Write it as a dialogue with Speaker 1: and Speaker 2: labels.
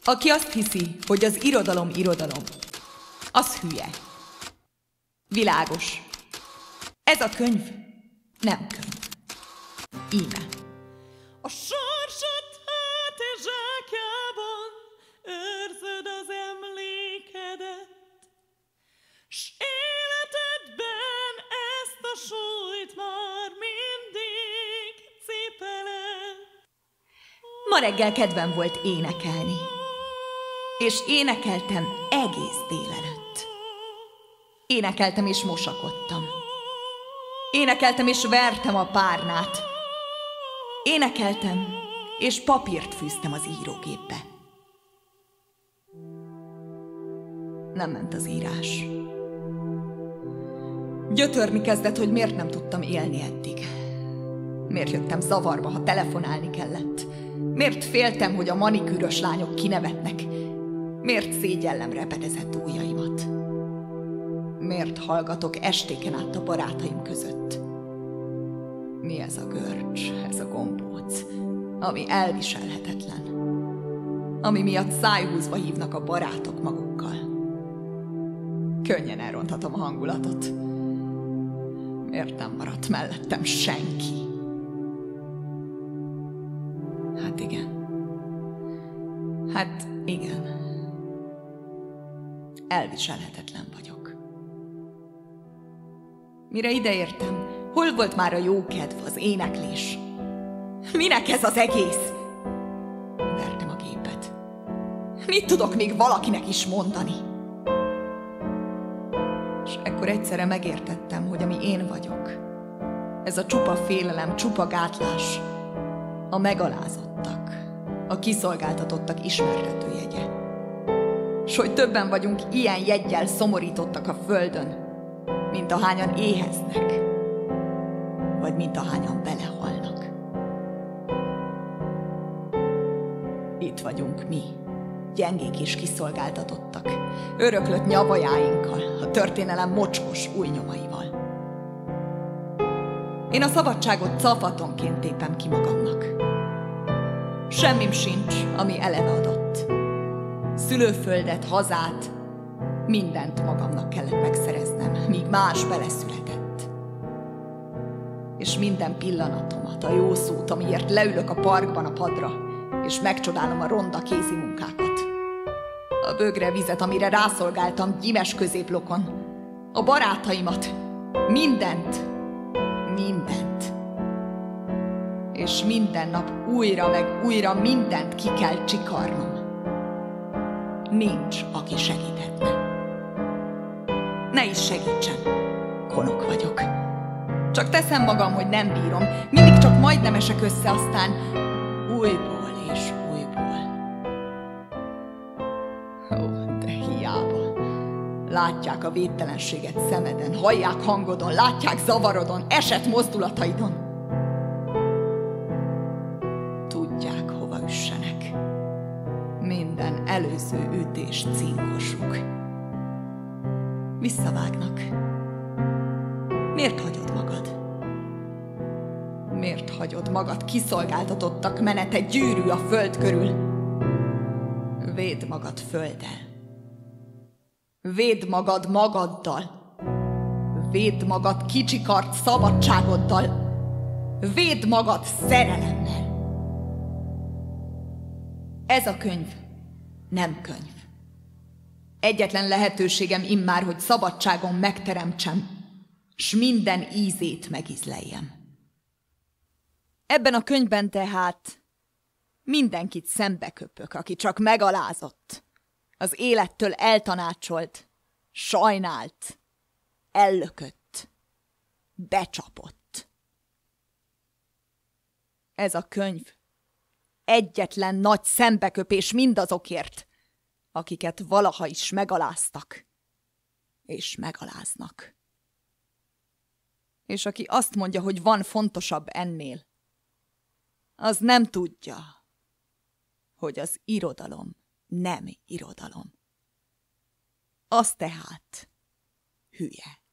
Speaker 1: Aki azt hiszi, hogy az irodalom, az hülye. Világos. Ez a könyv nem könyv. Íme.
Speaker 2: A sorsod hátizsákjában őrzöd az emlékedet, s életedben ezt a súlyt már mindig cipeled.
Speaker 1: Ma reggel kedvem volt énekelni, és énekeltem egész délelőtt. Énekeltem és mosakodtam. Énekeltem és vertem a párnát. Énekeltem és papírt fűztem az írógépbe. Nem ment az írás. Gyötörni kezdett, hogy miért nem tudtam élni eddig. Miért jöttem zavarba, ha telefonálni kellett. Miért féltem, hogy a manikűrös lányok kinevetnek. Miért szégyellem repedezett ujjaimat. Miért hallgatok estéken át a barátaim között. Mi ez a görcs, ez a gombóc, ami elviselhetetlen. Ami miatt szájhúzva hívnak a barátok magukkal. Könnyen elronthatom a hangulatot. Miért nem maradt mellettem senki? Hát igen. Elviselhetetlen vagyok. Mire ideértem, hol volt már a jó kedv, az éneklés? Minek ez az egész? Vertem a gépet. Mit tudok még valakinek is mondani? És ekkor egyszerre megértettem, hogy ami én vagyok, ez a csupa félelem, csupa gátlás, a megalázottak, a kiszolgáltatottak ismertető jegye. S hogy többen vagyunk ilyen jeggyel szomorítottak a földön, mint ahányan éheznek, vagy mint ahányan belehalnak. Itt vagyunk mi, gyengék és kiszolgáltatottak, öröklött nyavajáinkkal, a történelem mocskos új nyomaival. Én a szabadságot cafatonként tépem ki magamnak. Semmim sincs, ami eleve adott. Szülőföldet, hazát, mindent magamnak kellett megszereznem, míg más beleszületett. És minden pillanatomat, a jó szót, amiért leülök a parkban a padra, és megcsodálom a ronda kézi munkákat. A bögre vizet, amire rászolgáltam gyímes középlokon. A barátaimat, mindent. És minden nap újra meg újra mindent ki kell csikarnom. Nincs, aki segíthetne. Ne is segítsen, konok vagyok. Csak teszem magam, hogy nem bírom. Mindig csak majdnem esek össze, aztán újból és újból. Ó, de hiába. Látják a védtelenséget szemeden, hallják hangodon, látják zavarodon, esett mozdulataidon. Tudják, hova üssenek. Minden előző ütés cinkosuk. Visszavágnak. Miért hagyod magad? Miért hagyod magad kiszolgáltatottak menete gyűrű a föld körül? Védd magad földdel. Védd magad magaddal. Védd magad kicsikart szabadságoddal. Védd magad szerelemmel. Ez a könyv nem könyv. Egyetlen lehetőségem immár, hogy szabadságon megteremtsem, s minden ízét megízleljem. Ebben a könyvben tehát mindenkit szembeköpök, aki csak megalázott, az élettől eltanácsolt, sajnált, ellökött, becsapott. Ez a könyv egyetlen nagy szembeköpés mindazokért, akiket valaha is megaláztak, és megaláznak. És aki azt mondja, hogy van fontosabb ennél, az nem tudja, hogy az irodalom nem irodalom. Az tehát hülye.